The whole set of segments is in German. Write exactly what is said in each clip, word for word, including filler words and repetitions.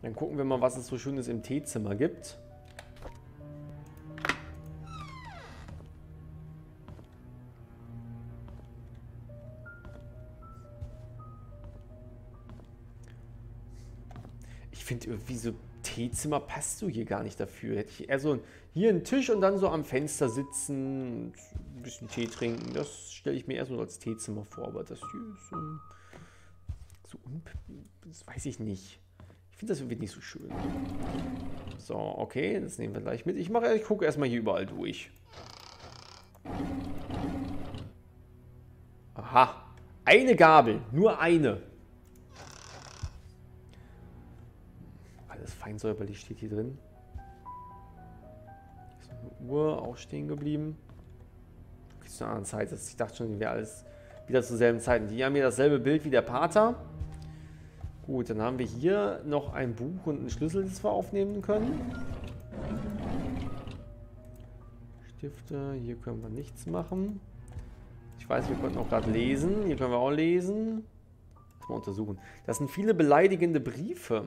Dann gucken wir mal, was es so Schönes im Teezimmer gibt. Ich finde irgendwie so Teezimmer passt so hier gar nicht dafür. Hätte ich eher so ein, hier einen Tisch und dann so am Fenster sitzen, und ein bisschen Tee trinken. Das stelle ich mir eher so als Teezimmer vor. Aber das hier ist so, so das weiß ich nicht. Ich finde das irgendwie nicht so schön. So, okay, das nehmen wir gleich mit. Ich mache, ich gucke erstmal hier überall durch. Aha, eine Gabel, nur eine. Alles fein säuberlich steht hier drin. Ist noch eine Uhr auch stehen geblieben. Okay, zu einer anderen Zeit. Ich dachte schon, die wäre alles wieder zur selben Zeit. Die haben hier dasselbe Bild wie der Pater. Gut, dann haben wir hier noch ein Buch und einen Schlüssel, das wir aufnehmen können. Stifte, hier können wir nichts machen. Ich weiß, wir konnten auch gerade lesen. Hier können wir auch lesen. Das mal untersuchen. Das sind viele beleidigende Briefe.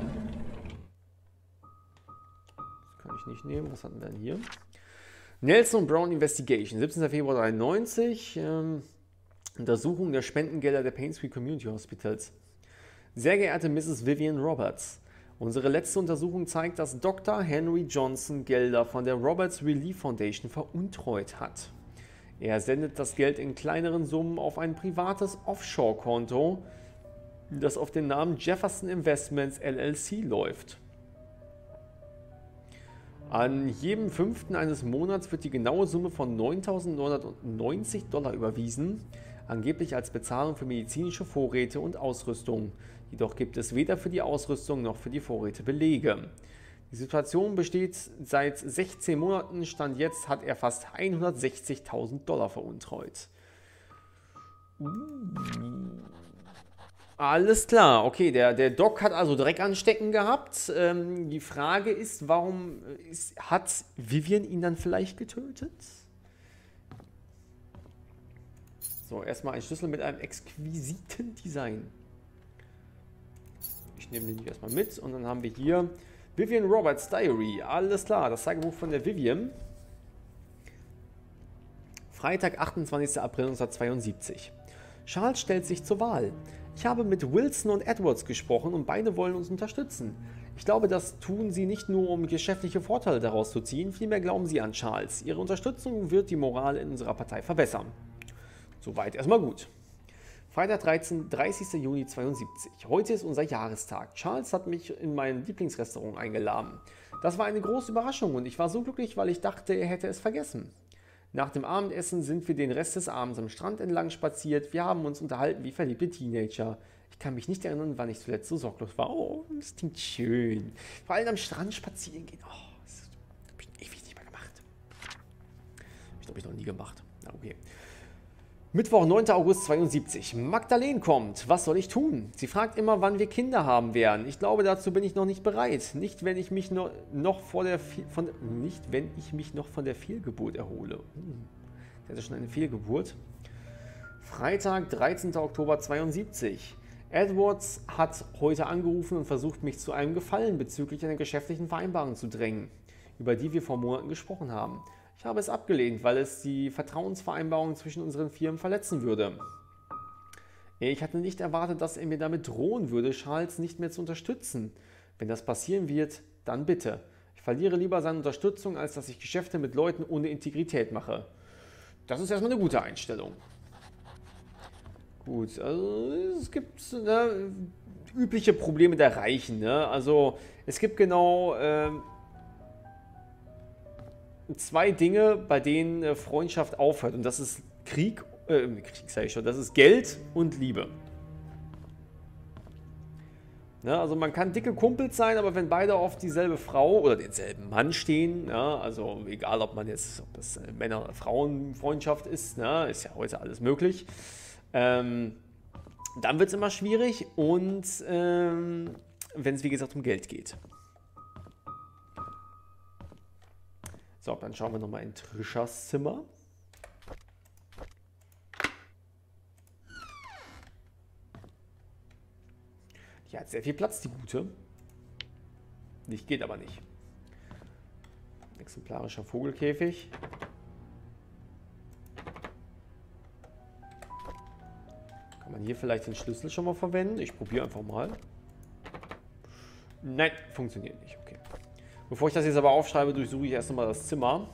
Das kann ich nicht nehmen. Was hatten wir denn hier? Nelson Brown Investigation, siebzehnter Februar dreiundneunzig. Ähm, Untersuchung der Spendengelder der Payne Street Community Hospitals. Sehr geehrte Misses Vivian Roberts, unsere letzte Untersuchung zeigt, dass Doktor Henry Johnson Gelder von der Roberts Relief Foundation veruntreut hat. Er sendet das Geld in kleineren Summen auf ein privates Offshore-Konto, das auf den Namen Jefferson Investments L L C läuft. An jedem fünften eines Monats wird die genaue Summe von neuntausendneunhundertneunzig Dollar überwiesen, angeblich als Bezahlung für medizinische Vorräte und Ausrüstung. Jedoch gibt es weder für die Ausrüstung noch für die Vorräte Belege. Die Situation besteht seit sechzehn Monaten, Stand jetzt hat er fast hundertsechzigtausend Dollar veruntreut. Uh. Alles klar, okay, der, der Doc hat also Dreck anstecken gehabt. Ähm, die Frage ist, warum ist, hat Vivian ihn dann vielleicht getötet? So, erstmal ein Schlüssel mit einem exquisiten Design. Ich nehme den hier erstmal mit und dann haben wir hier Vivian Roberts Diary. Alles klar, das Tagebuch von der Vivian. Freitag, achtundzwanzigster April neunzehnhundertzweiundsiebzig. Charles stellt sich zur Wahl. Ich habe mit Wilson und Edwards gesprochen und beide wollen uns unterstützen. Ich glaube, das tun sie nicht nur, um geschäftliche Vorteile daraus zu ziehen, vielmehr glauben sie an Charles. Ihre Unterstützung wird die Moral in unserer Partei verbessern. Soweit erstmal gut. Freitag, dreißigster Juni zweiundsiebzig. Heute ist unser Jahrestag. Charles hat mich in mein Lieblingsrestaurant eingeladen. Das war eine große Überraschung und ich war so glücklich, weil ich dachte, er hätte es vergessen. Nach dem Abendessen sind wir den Rest des Abends am Strand entlang spaziert. Wir haben uns unterhalten wie verliebte Teenager. Ich kann mich nicht erinnern, wann ich zuletzt so sorglos war. Oh, das klingt schön. Vor allem am Strand spazieren gehen. Oh, das habe ich ewig nicht mehr gemacht. Ich glaube, ich noch nie gemacht. Na, okay. Mittwoch, neunter August zweiundsiebzig. Magdalene kommt. Was soll ich tun? Sie fragt immer, wann wir Kinder haben werden. Ich glaube, dazu bin ich noch nicht bereit. Nicht, wenn ich mich noch, noch, vor der, von, nicht, wenn ich mich noch von der Fehlgeburt erhole. Hm. Das ist schon eine Fehlgeburt. Freitag, dreizehnter Oktober zweiundsiebzig. Edwards hat heute angerufen und versucht, mich zu einem Gefallen bezüglich einer geschäftlichen Vereinbarung zu drängen, über die wir vor Monaten gesprochen haben. Ich habe es abgelehnt, weil es die Vertrauensvereinbarung zwischen unseren Firmen verletzen würde. Ich hatte nicht erwartet, dass er mir damit drohen würde, Charles nicht mehr zu unterstützen. Wenn das passieren wird, dann bitte. Ich verliere lieber seine Unterstützung, als dass ich Geschäfte mit Leuten ohne Integrität mache. Das ist erstmal eine gute Einstellung. Gut, also es gibt ne, übliche Probleme der Reichen. Ne? Also es gibt genau... Ähm, zwei Dinge, bei denen Freundschaft aufhört. Und das ist Krieg, äh, Krieg sage ich schon, das ist Geld und Liebe. Ne, also man kann dicke Kumpels sein, aber wenn beide auf dieselbe Frau oder denselben Mann stehen, ja, also egal ob man jetzt, ob das Männer- oder Frauenfreundschaft ist, ne, ist ja heute alles möglich, ähm, dann wird es immer schwierig und ähm, wenn es wie gesagt um Geld geht. So, dann schauen wir nochmal in Trishas Zimmer. Die hat sehr viel Platz, die Gute. Licht geht aber nicht. Exemplarischer Vogelkäfig. Kann man hier vielleicht den Schlüssel schon mal verwenden? Ich probiere einfach mal. Nein, funktioniert nicht. Okay. Bevor ich das jetzt aber aufschreibe, durchsuche ich erst einmal das Zimmer.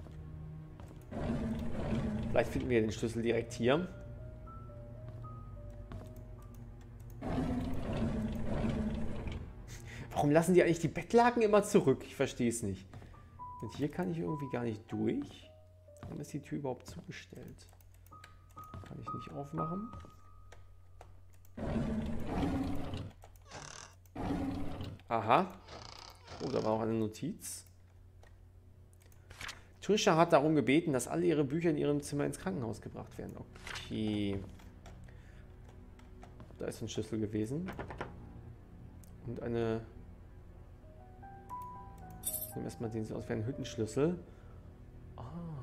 Vielleicht finden wir den Schlüssel direkt hier. Warum lassen die eigentlich die Bettlaken immer zurück? Ich verstehe es nicht. Und hier kann ich irgendwie gar nicht durch. Warum ist die Tür überhaupt zugestellt? Kann ich nicht aufmachen. Aha. Oh, da war auch eine Notiz. Trisha hat darum gebeten, dass alle ihre Bücher in ihrem Zimmer ins Krankenhaus gebracht werden. Okay. Da ist ein Schlüssel gewesen. Und eine... Ich nehme erstmal den so aus wie ein Hüttenschlüssel. Ah.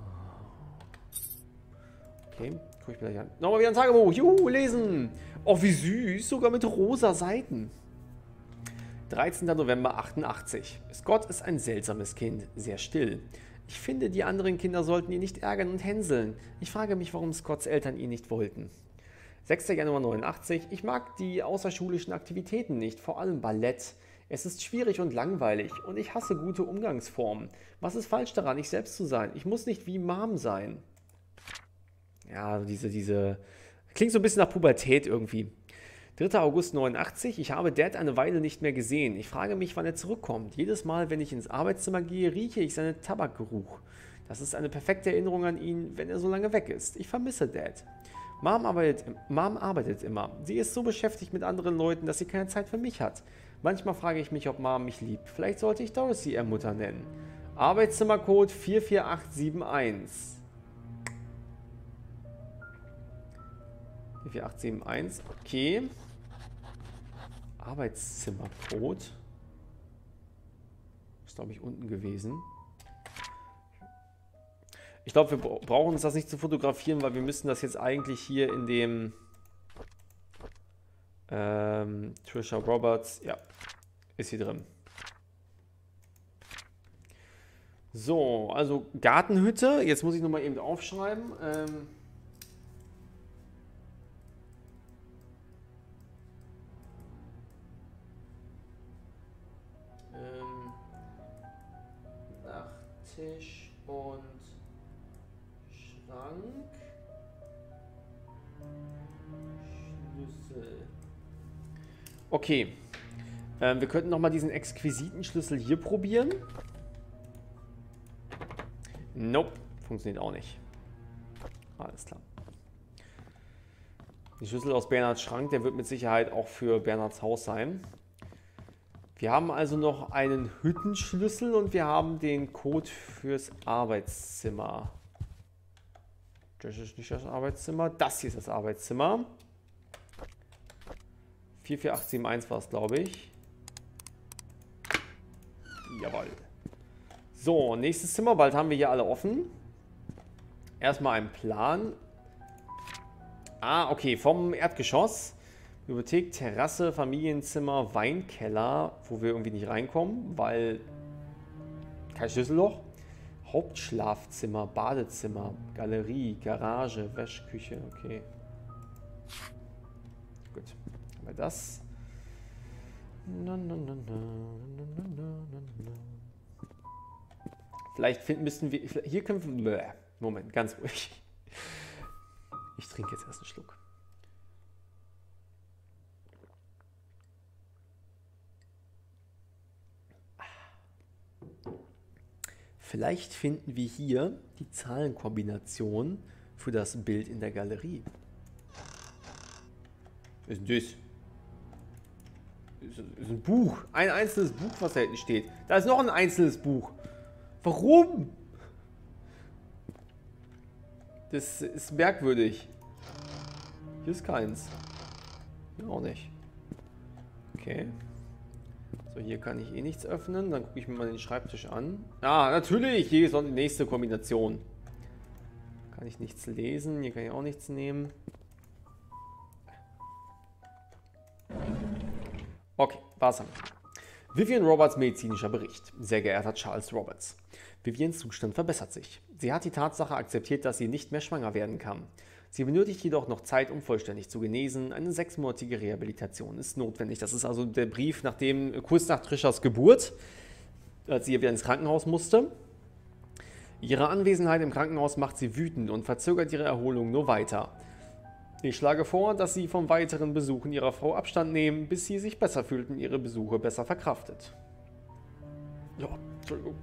Okay, gucke ich mir gleich an. Nochmal wieder ein Tagebuch. Juhu, lesen. Oh, wie süß. Sogar mit rosa Seiten. dreizehnter November achtundachtzig. Scott ist ein seltsames Kind. Sehr still. Ich finde, die anderen Kinder sollten ihn nicht ärgern und hänseln. Ich frage mich, warum Scotts Eltern ihn nicht wollten. sechster Januar neunundachtzig. Ich mag die außerschulischen Aktivitäten nicht, vor allem Ballett. Es ist schwierig und langweilig und ich hasse gute Umgangsformen. Was ist falsch daran, ich selbst zu sein? Ich muss nicht wie Mom sein. Ja, diese, diese... Klingt so ein bisschen nach Pubertät irgendwie. dritter August neunundachtzig. Ich habe Dad eine Weile nicht mehr gesehen. Ich frage mich, wann er zurückkommt. Jedes Mal, wenn ich ins Arbeitszimmer gehe, rieche ich seinen Tabakgeruch. Das ist eine perfekte Erinnerung an ihn, wenn er so lange weg ist. Ich vermisse Dad. Mom arbeitet, Mom arbeitet immer. Sie ist so beschäftigt mit anderen Leuten, dass sie keine Zeit für mich hat. Manchmal frage ich mich, ob Mom mich liebt. Vielleicht sollte ich Dorothy ihr Mutter nennen. Arbeitszimmercode vier vier acht sieben eins. vier vier acht sieben eins, okay. Arbeitszimmercode. Ist, glaube ich, unten gewesen. Ich glaube, wir brauchen uns das nicht zu fotografieren, weil wir müssen das jetzt eigentlich hier in dem ähm, Trisha Roberts, ja, ist hier drin. So, also Gartenhütte. Jetzt muss ich nochmal eben aufschreiben. Ähm, ähm, Nachttisch und Schrank. Schlüssel. Okay. Ähm, wir könnten nochmal diesen exquisiten Schlüssel hier probieren. Nope, funktioniert auch nicht. Alles klar. Der Schlüssel aus Bernhards Schrank, der wird mit Sicherheit auch für Bernhards Haus sein. Wir haben also noch einen Hüttenschlüssel und wir haben den Code fürs Arbeitszimmer. Das ist nicht das Arbeitszimmer, das hier ist das Arbeitszimmer. vier vier acht sieben eins war es, glaube ich. Jawohl. So, nächstes Zimmer, bald haben wir hier alle offen. Erstmal ein Plan. Ah, okay, vom Erdgeschoss. Bibliothek, Terrasse, Familienzimmer, Weinkeller, wo wir irgendwie nicht reinkommen, weil kein Schlüsselloch. Hauptschlafzimmer, Badezimmer, Galerie, Garage, Wäschküche, okay. Gut, haben wir das. Na, na, na, na, na, na, na, na. Vielleicht finden, müssen wir... Hier können wir... Moment, ganz ruhig. Ich trinke jetzt erst einen Schluck. Vielleicht finden wir hier die Zahlenkombination für das Bild in der Galerie. Was ist denn das? Das ist ein Buch. Ein einzelnes Buch, was da hinten steht. Da ist noch ein einzelnes Buch. Warum? Das ist merkwürdig. Hier ist keins. Hier auch nicht. Okay. So, hier kann ich eh nichts öffnen. Dann gucke ich mir mal den Schreibtisch an. Ah, natürlich. Hier ist noch die nächste Kombination. Kann ich nichts lesen. Hier kann ich auch nichts nehmen. Okay, war's. Vivian Roberts medizinischer Bericht. Sehr geehrter Charles Roberts. Vivians Zustand verbessert sich. Sie hat die Tatsache akzeptiert, dass sie nicht mehr schwanger werden kann. Sie benötigt jedoch noch Zeit, um vollständig zu genesen. Eine sechsmonatige Rehabilitation ist notwendig. Das ist also der Brief, nachdem, kurz nach Trishas Geburt, als sie wieder ins Krankenhaus musste. Ihre Anwesenheit im Krankenhaus macht sie wütend und verzögert ihre Erholung nur weiter. Ich schlage vor, dass Sie vom weiteren Besuchen Ihrer Frau Abstand nehmen, bis sie sich besser fühlt und ihre Besuche besser verkraftet. Ja, Entschuldigung.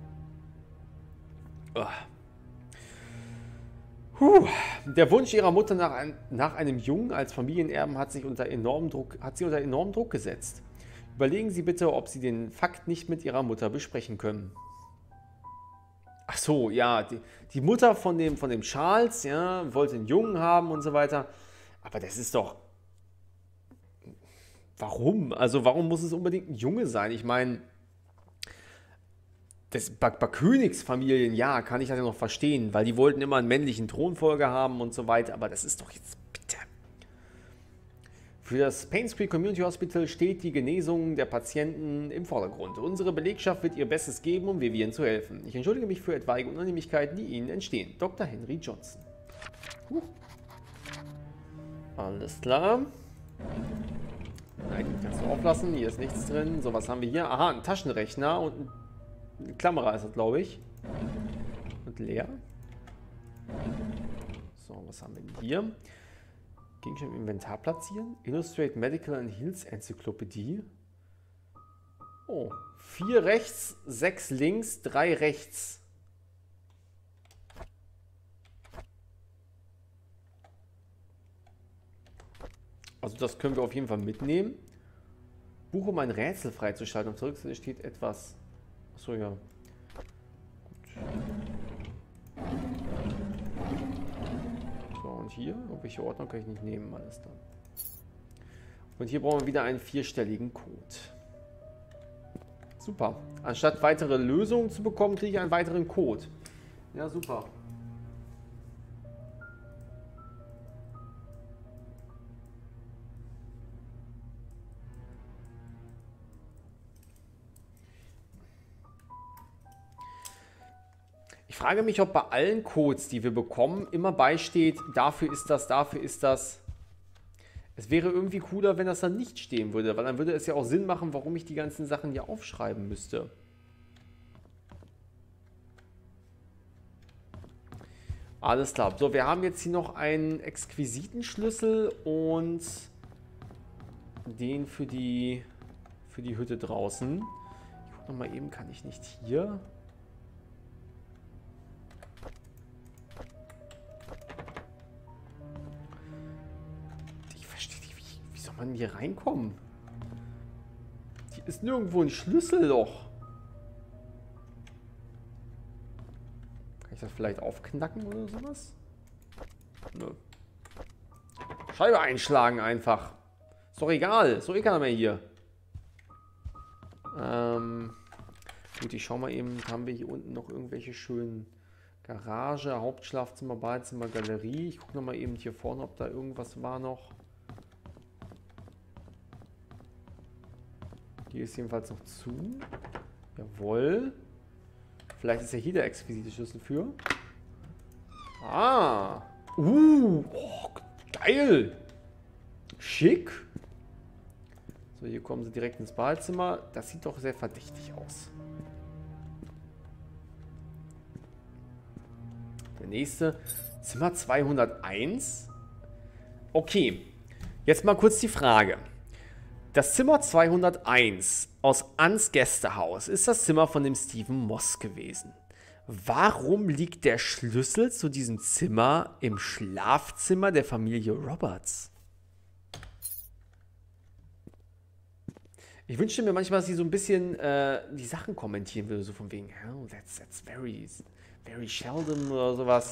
Puh. Der Wunsch ihrer Mutter nach, ein, nach einem Jungen als Familienerben hat, sich unter enormen Druck, hat sie unter enormen Druck gesetzt. Überlegen Sie bitte, ob Sie den Fakt nicht mit Ihrer Mutter besprechen können. Ach so, ja, die, die Mutter von dem, von dem Charles, ja, wollte einen Jungen haben und so weiter. Aber das ist doch... Warum? Also warum muss es unbedingt ein Junge sein? Ich meine... Das, bei, bei Königsfamilien, ja, kann ich das ja noch verstehen, weil die wollten immer einen männlichen Thronfolger haben und so weiter, aber das ist doch jetzt bitte. Für das Paynes Creek Community Hospital steht die Genesung der Patienten im Vordergrund. Unsere Belegschaft wird ihr Bestes geben, um Vivian zu helfen. Ich entschuldige mich für etwaige Unannehmlichkeiten, die Ihnen entstehen. Doktor Henry Johnson. Huh. Alles klar. Nein, kannst du auflassen, hier ist nichts drin. So, was haben wir hier? Aha, ein Taschenrechner und ein Eine Kamera ist das, glaube ich. Und leer. So, was haben wir denn hier? Gegenstand im Inventar platzieren. Illustrate Medical and Health Enzyklopädie. Oh, vier rechts, sechs links, drei rechts. Also das können wir auf jeden Fall mitnehmen. Buch, um ein Rätsel freizuschalten. Auf der Rückseite steht etwas... So, ja. Gut. So, und hier? Welche Ordnung kann ich nicht nehmen? Alles dann. Und hier brauchen wir wieder einen vierstelligen Code. Super. Anstatt weitere Lösungen zu bekommen, kriege ich einen weiteren Code. Ja, super. Ich frage mich, ob bei allen Codes, die wir bekommen, immer beisteht, dafür ist das, dafür ist das. Es wäre irgendwie cooler, wenn das dann nicht stehen würde, weil dann würde es ja auch Sinn machen, warum ich die ganzen Sachen hier aufschreiben müsste. Alles klar. So, wir haben jetzt hier noch einen Exquisitenschlüssel und den für die, für die Hütte draußen. Ich gucke nochmal eben, kann ich nicht hier... Man hier reinkommen? Hier ist nirgendwo ein Schlüsselloch. Kann ich das vielleicht aufknacken oder sowas? Nö. Scheibe einschlagen einfach. Ist doch egal. Ist doch eh keiner mehr hier. Ähm, gut, ich schau mal eben. Haben wir hier unten noch irgendwelche schönen Garage, Hauptschlafzimmer, Badezimmer, Galerie. Ich gucke noch mal eben hier vorne, ob da irgendwas war noch. Hier ist jedenfalls noch zu. Jawohl. Vielleicht ist ja hier der exquisite Schlüssel für. Ah. Uh. Oh, geil. Schick. So, hier kommen sie direkt ins Badezimmer. Das sieht doch sehr verdächtig aus. Der nächste. Zimmer zweihunderteins. Okay. Jetzt mal kurz die Frage. Das Zimmer zweihunderteins aus Anns Gästehaus ist das Zimmer von dem Stephen Moss gewesen. Warum liegt der Schlüssel zu diesem Zimmer im Schlafzimmer der Familie Roberts? Ich wünschte mir manchmal, dass sie so ein bisschen äh, die Sachen kommentieren würde, so von wegen, oh, that's, that's very, very Sheldon oder sowas.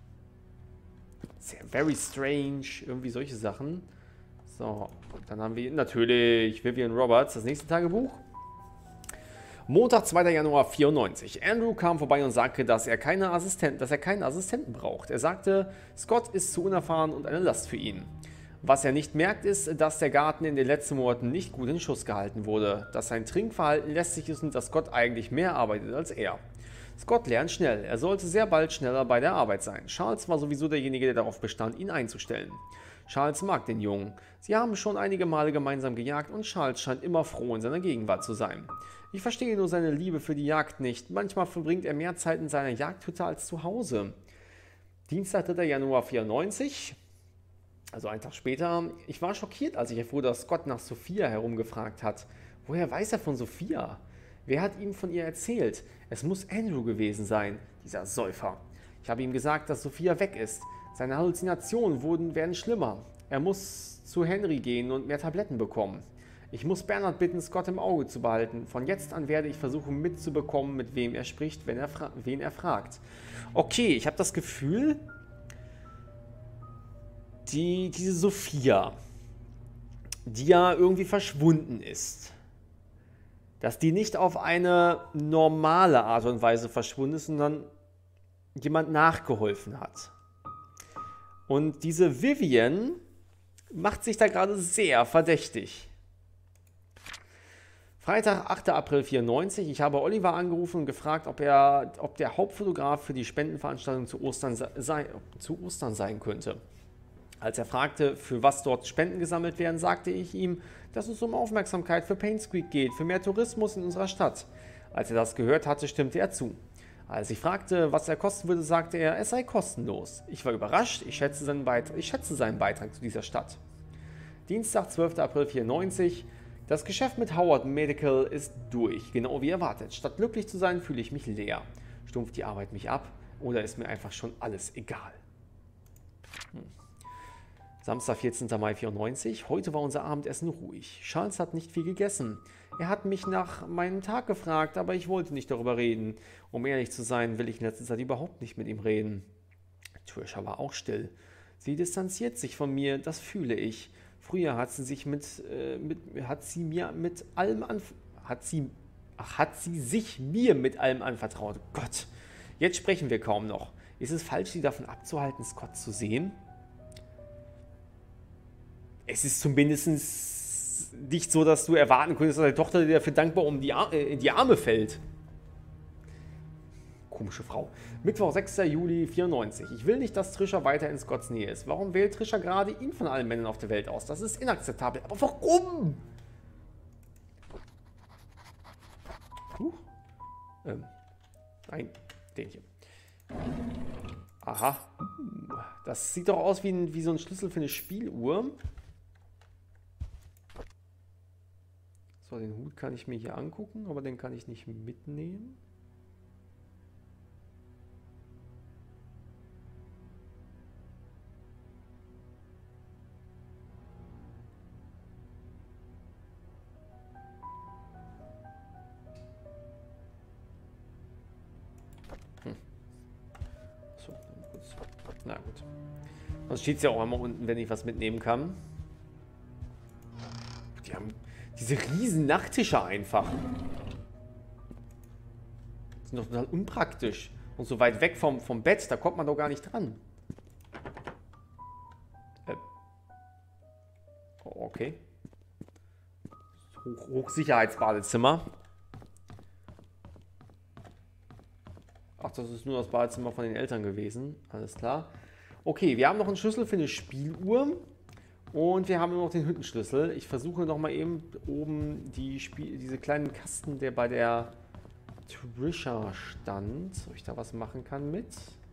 Sehr, very strange, irgendwie solche Sachen. So, dann haben wir natürlich Vivian Roberts, das nächste Tagebuch. Montag, zweiter Januar vierundneunzig. Andrew kam vorbei und sagte, dass er, keine Assistent, dass er keinen Assistenten braucht. Er sagte, Scott ist zu unerfahren und eine Last für ihn. Was er nicht merkt, ist, dass der Garten in den letzten Monaten nicht gut in Schuss gehalten wurde, dass sein Trinkverhalten lästig ist und dass Scott eigentlich mehr arbeitet als er. Scott lernt schnell, er sollte sehr bald schneller bei der Arbeit sein. Charles war sowieso derjenige, der darauf bestand, ihn einzustellen. Charles mag den Jungen. Sie haben schon einige Male gemeinsam gejagt und Charles scheint immer froh, in seiner Gegenwart zu sein. Ich verstehe nur seine Liebe für die Jagd nicht. Manchmal verbringt er mehr Zeit in seiner Jagdhütte als zu Hause. Dienstag, dritter Januar vierundneunzig. Also einen Tag später. Ich war schockiert, als ich erfuhr, dass Scott nach Sophia herumgefragt hat. Woher weiß er von Sophia? Wer hat ihm von ihr erzählt? Es muss Andrew gewesen sein, dieser Säufer. Ich habe ihm gesagt, dass Sophia weg ist. Seine Halluzinationen wurden, werden schlimmer. Er muss zu Henry gehen und mehr Tabletten bekommen. Ich muss Bernard bitten, Scott im Auge zu behalten. Von jetzt an werde ich versuchen mitzubekommen, mit wem er spricht, wenn er wen er fragt. Okay, ich habe das Gefühl, die, diese Sophia, die ja irgendwie verschwunden ist, dass die nicht auf eine normale Art und Weise verschwunden ist, sondern jemand nachgeholfen hat. Und diese Vivian macht sich da gerade sehr verdächtig. Freitag, achter April vierundneunzig. Ich habe Oliver angerufen und gefragt, ob er, ob der Hauptfotograf für die Spendenveranstaltung zu Ostern, sei, zu Ostern sein könnte. Als er fragte, für was dort Spenden gesammelt werden, sagte ich ihm, dass es um Aufmerksamkeit für Paints Creek geht, für mehr Tourismus in unserer Stadt. Als er das gehört hatte, stimmte er zu. Als ich fragte, was er kosten würde, sagte er, es sei kostenlos. Ich war überrascht, ich schätze seinen Beitrag, ich schätze seinen Beitrag zu dieser Stadt. Dienstag, zwölfter April vierundneunzig. Das Geschäft mit Howard Medical ist durch, genau wie erwartet. Statt glücklich zu sein, fühle ich mich leer. Stumpft die Arbeit mich ab oder ist mir einfach schon alles egal? Hm. Samstag, vierzehnter Mai vierundneunzig. Heute war unser Abendessen ruhig. Charles hat nicht viel gegessen. Er hat mich nach meinem Tag gefragt, aber ich wollte nicht darüber reden. Um ehrlich zu sein, will ich in letzter Zeit überhaupt nicht mit ihm reden. Trisha war auch still. Sie distanziert sich von mir, das fühle ich. Früher hat sie sich mit, äh, mit hat sie mir mit allem anf hat sie ach, hat sie sich mir mit allem anvertraut. Gott, jetzt sprechen wir kaum noch. Ist es falsch, sie davon abzuhalten, Scott zu sehen? Es ist zumindest nicht so, dass du erwarten könntest, dass deine Tochter dir dafür dankbar um die, Ar äh, in die Arme fällt. Komische Frau. Mittwoch, sechster Juli vierundneunzig. Ich will nicht, dass Trisha weiter in Scotts Nähe ist. Warum wählt Trisha gerade ihn von allen Männern auf der Welt aus? Das ist inakzeptabel. Aber warum? Huch. Ähm. Nein, den hier. Aha. Das sieht doch aus wie, ein, wie so ein Schlüssel für eine Spieluhr. So, den Hut kann ich mir hier angucken, aber den kann ich nicht mitnehmen. Hm. So, dann kurz. Na gut. Sonst steht es ja auch einmal unten, wenn ich was mitnehmen kann. Die haben diese riesen Nachttische einfach. Die sind doch total unpraktisch. Und so weit weg vom, vom Bett, da kommt man doch gar nicht dran. Äh. Okay. Hoch, Hochsicherheitsbadezimmer. Ach, das ist nur das Badezimmer von den Eltern gewesen. Alles klar. Okay, wir haben noch einen Schlüssel für eine Spieluhr. Und wir haben nur noch den Hüttenschlüssel. Ich versuche noch mal eben oben die Spiel diese kleinen Kasten, der bei der Trisha stand, ob ich da was machen kann mit.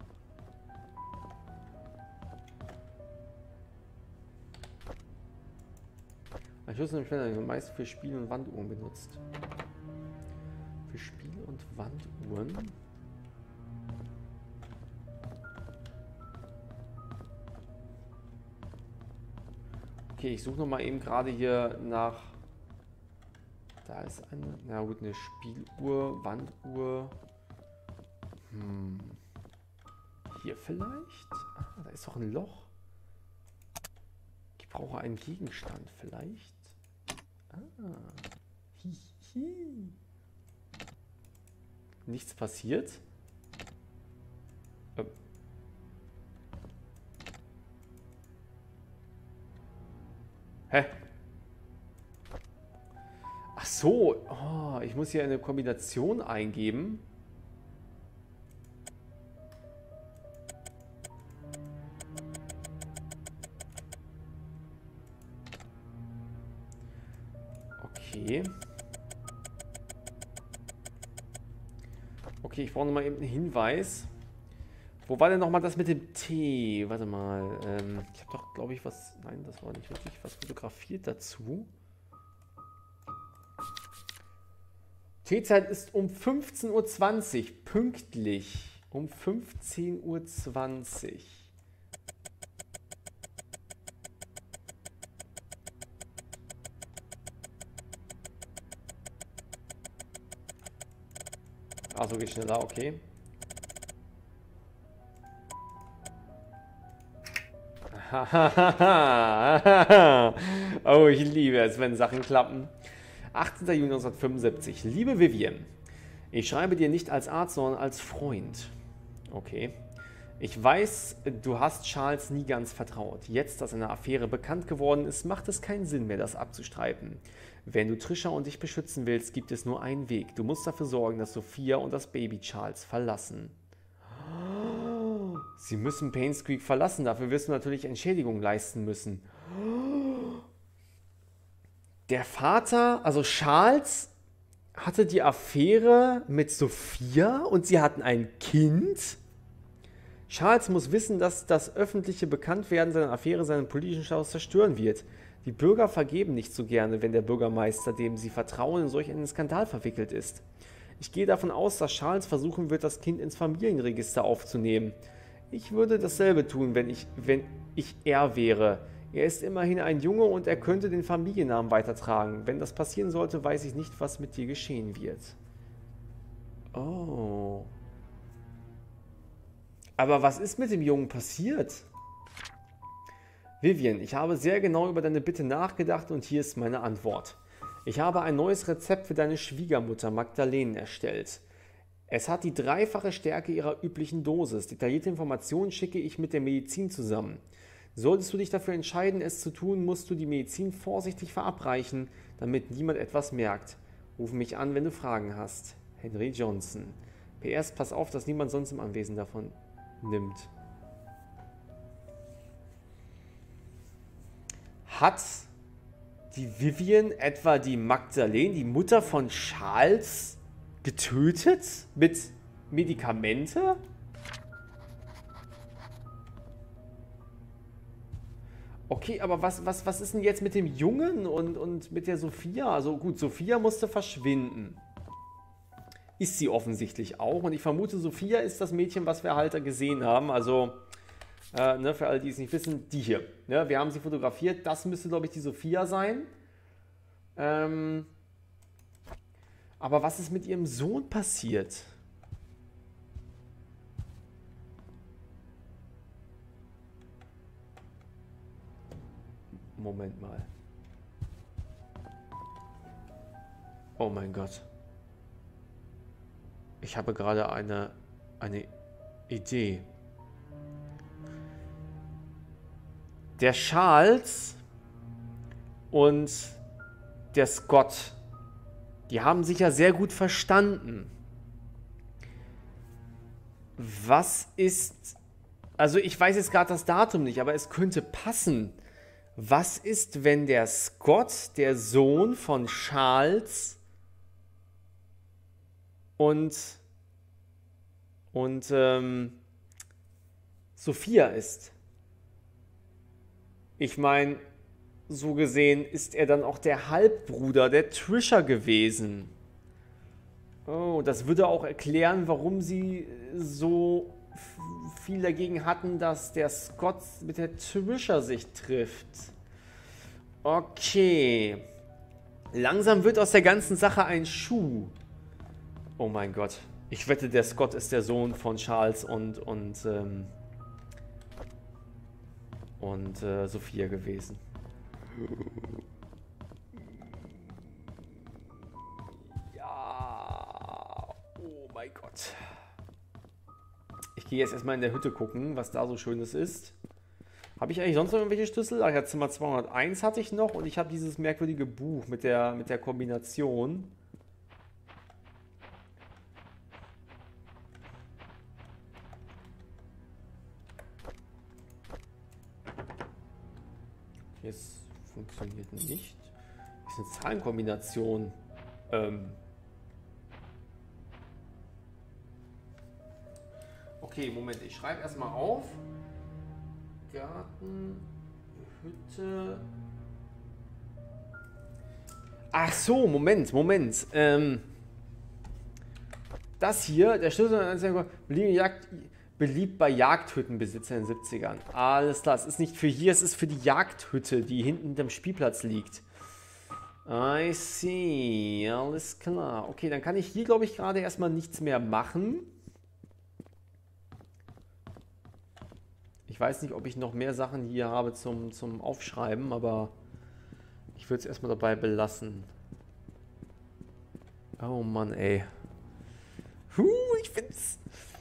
Ein Schlüssel im Spender wird meist für Spiel- und Wanduhren benutzt. Für Spiel- und Wanduhren. Okay, ich suche noch mal eben gerade hier nach. Da ist eine, na gut, eine Spieluhr, Wanduhr. Hm. Hier vielleicht? Ah, da ist doch ein Loch. Ich brauche einen Gegenstand vielleicht. Ah. Hihi. Nichts passiert. Ähm. Hä? Ach so. Oh, ich muss hier eine Kombination eingeben. Okay. Okay, ich brauche nochmal eben einen Hinweis. Wo war denn nochmal das mit dem T? Warte mal. Ähm, ich habe doch, glaube ich, was... Nein, das war nicht wirklich was fotografiert dazu. T-Zeit ist um fünfzehn Uhr zwanzig. Pünktlich. Um fünfzehn Uhr zwanzig. Achso, geht schneller, okay. Oh, ich liebe es, wenn Sachen klappen. achtzehnter Juni neunzehnhundertfünfundsiebzig. Liebe Vivian, ich schreibe dir nicht als Arzt, sondern als Freund. Okay. Ich weiß, du hast Charles nie ganz vertraut. Jetzt, dass eine Affäre bekannt geworden ist, macht es keinen Sinn mehr, das abzustreiten. Wenn du Trisha und dich beschützen willst, gibt es nur einen Weg. Du musst dafür sorgen, dass Sophia und das Baby Charles verlassen. Sie müssen Payne's Creek verlassen. Dafür wirst du natürlich Entschädigung leisten müssen. Der Vater, also Charles, hatte die Affäre mit Sophia und sie hatten ein Kind. Charles muss wissen, dass das öffentliche Bekanntwerden seiner Affäre seinen politischen Status zerstören wird. Die Bürger vergeben nicht so gerne, wenn der Bürgermeister, dem sie vertrauen, in solch einen Skandal verwickelt ist. Ich gehe davon aus, dass Charles versuchen wird, das Kind ins Familienregister aufzunehmen. Ich würde dasselbe tun, wenn ich, wenn ich er wäre. Er ist immerhin ein Junge und er könnte den Familiennamen weitertragen. Wenn das passieren sollte, weiß ich nicht, was mit dir geschehen wird. Oh. Aber was ist mit dem Jungen passiert? Vivian, ich habe sehr genau über deine Bitte nachgedacht und hier ist meine Antwort. Ich habe ein neues Rezept für deine Schwiegermutter Magdalene erstellt. Es hat die dreifache Stärke ihrer üblichen Dosis. Detaillierte Informationen schicke ich mit der Medizin zusammen. Solltest du dich dafür entscheiden, es zu tun, musst du die Medizin vorsichtig verabreichen, damit niemand etwas merkt. Ruf mich an, wenn du Fragen hast. Henry Johnson. P S, pass auf, dass niemand sonst im Anwesen davon nimmt. Hat die Vivian etwa die Magdalene, die Mutter von Charles, getötet mit Medikamente? Okay, aber was, was, was ist denn jetzt mit dem Jungen und, und mit der Sophia? Also gut, Sophia musste verschwinden. Ist sie offensichtlich auch. Und ich vermute, Sophia ist das Mädchen, was wir halt gesehen haben. Also, äh, ne, für alle, die es nicht wissen, die hier. Ne, wir haben sie fotografiert. Das müsste, glaube ich, die Sophia sein. Ähm, aber was ist mit ihrem Sohn passiert? Moment mal. Oh mein Gott. Ich habe gerade eine, eine Idee. Der Charles und der Scott, die haben sich ja sehr gut verstanden. Was ist... Also ich weiß jetzt gerade das Datum nicht, aber es könnte passen. Was ist, wenn der Scott, der Sohn von Charles und, und ähm, Sophia ist? Ich meine, so gesehen ist er dann auch der Halbbruder der Trisha gewesen. Oh, das würde auch erklären, warum sie so viel dagegen hatten, dass der Scott mit der Trisha sich trifft. Okay. Langsam wird aus der ganzen Sache ein Schuh. Oh mein Gott. Ich wette, der Scott ist der Sohn von Charles und, und, ähm, und äh, Sophia gewesen. Ja. Oh mein Gott. Ich gehe jetzt erstmal in der Hütte gucken, was da so Schönes ist. Habe ich eigentlich sonst noch irgendwelche Schlüssel? Ach ja, Zimmer zweihunderteins hatte ich noch und ich habe dieses merkwürdige Buch mit der, mit der Kombination. Jetzt funktioniert nicht. Das ist eine Zahlenkombination. Ähm. Okay, Moment, ich schreibe erstmal auf. Garten, Hütte. Ach so, Moment, Moment. Ähm, das hier, der Schlüssel Jagd, beliebt bei Jagdhüttenbesitzern in den siebzigern. Alles klar, es ist nicht für hier, es ist für die Jagdhütte, die hinten hinterm Spielplatz liegt. I see, alles klar. Okay, dann kann ich hier, glaube ich, gerade erstmal nichts mehr machen. Ich weiß nicht, ob ich noch mehr Sachen hier habe zum, zum Aufschreiben, aber ich würde es erstmal dabei belassen. Oh Mann, ey. Huh, ich finde es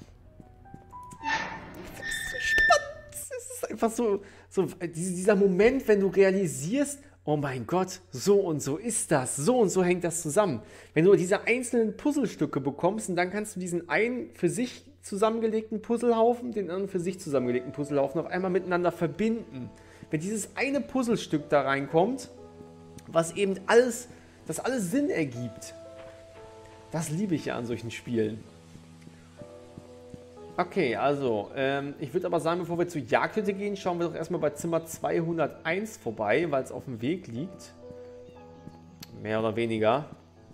so spannend. Es ist einfach so, so dieser Moment, wenn du realisierst, oh mein Gott, so und so ist das, so und so hängt das zusammen. Wenn du diese einzelnen Puzzlestücke bekommst und dann kannst du diesen einen für sich zusammengelegten Puzzlehaufen, den anderen für sich zusammengelegten Puzzlehaufen auf einmal miteinander verbinden. Wenn dieses eine Puzzlestück da reinkommt, was eben alles, das alles Sinn ergibt, das liebe ich ja an solchen Spielen. Okay, also, ähm, ich würde aber sagen, bevor wir zur Jagdhütte gehen, schauen wir doch erstmal bei Zimmer zweihunderteins vorbei, weil es auf dem Weg liegt. Mehr oder weniger.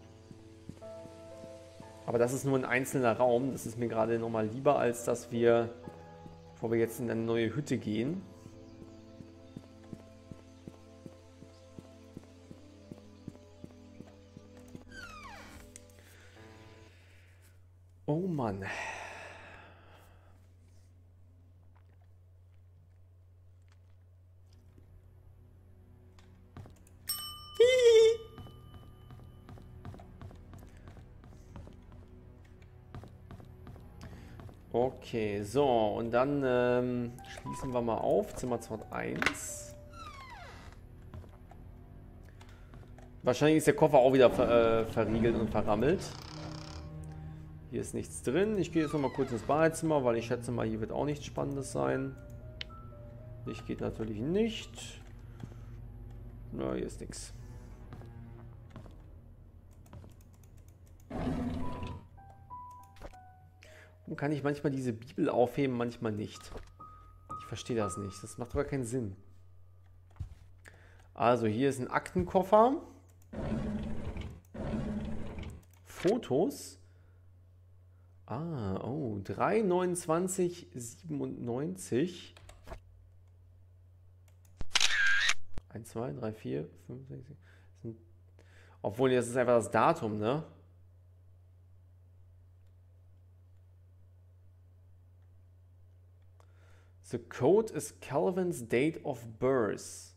Aber das ist nur ein einzelner Raum. Das ist mir gerade nochmal lieber, als dass wir, bevor wir jetzt in eine neue Hütte gehen. Oh Mann. Okay, so, und dann ähm, schließen wir mal auf, Zimmer zweihunderteins. Wahrscheinlich ist der Koffer auch wieder ver äh, verriegelt und verrammelt. Hier ist nichts drin. Ich gehe jetzt noch mal kurz ins Badezimmer, weil ich schätze mal, hier wird auch nichts Spannendes sein. Licht geht natürlich nicht. Na, hier ist nichts. Warum kann ich manchmal diese Bibel aufheben, manchmal nicht? Ich verstehe das nicht. Das macht aber keinen Sinn. Also hier ist ein Aktenkoffer. Fotos. Ah, oh, drei neunundzwanzig siebenundneunzig. eins, zwei, drei, vier, fünf, sechs, sieben. Obwohl, das ist einfach das Datum, ne? The code is Calvin's date of birth.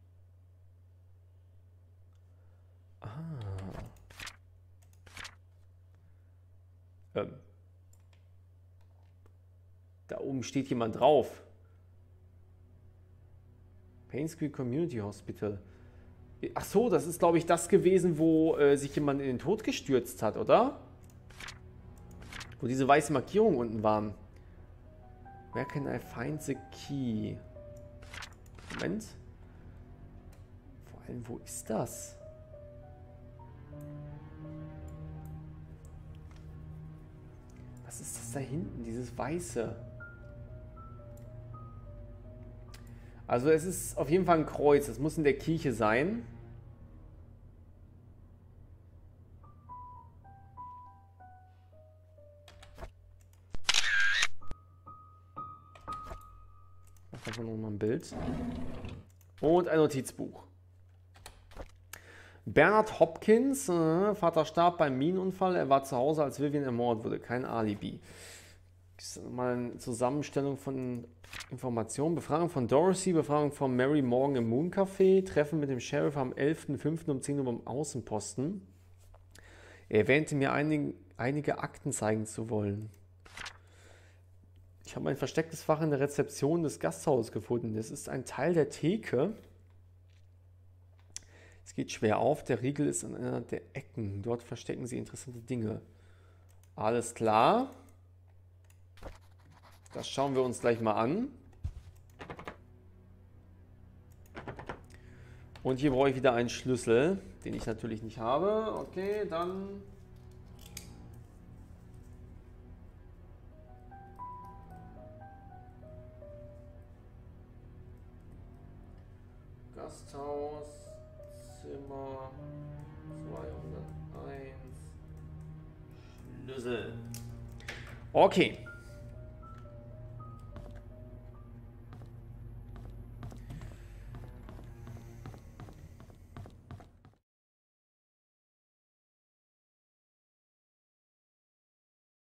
Ah. Ähm. Da oben steht jemand drauf. Payne Creek Community Hospital. Ach so, das ist, glaube ich, das gewesen, wo äh, sich jemand in den Tod gestürzt hat, oder? Wo diese weiße Markierung unten waren. Where can I find the key? Moment. Vor allem, wo ist das? Was ist das da hinten, dieses Weiße? Also es ist auf jeden Fall ein Kreuz. Es muss in der Kirche sein. Einfach noch mal ein Bild. Und ein Notizbuch. Bernard Hopkins, äh, Vater starb beim Minenunfall. Er war zu Hause, als Vivian ermordet wurde. Kein Alibi. Das ist mal eine Zusammenstellung von Informationen. Befragung von Dorothy, Befragung von Mary Morgan im Moon Café, Treffen mit dem Sheriff am elften fünften um zehn Uhr beim Außenposten. Er erwähnte mir einig, einige Akten zeigen zu wollen. Ich habe ein verstecktes Fach in der Rezeption des Gasthauses gefunden. Das ist ein Teil der Theke. Es geht schwer auf. Der Riegel ist an einer der Ecken. Dort verstecken sie interessante Dinge. Alles klar. Das schauen wir uns gleich mal an. Und hier brauche ich wieder einen Schlüssel, den ich natürlich nicht habe. Okay, dann... Gasthaus, Zimmer zweihunderteins, Schlüssel. Okay.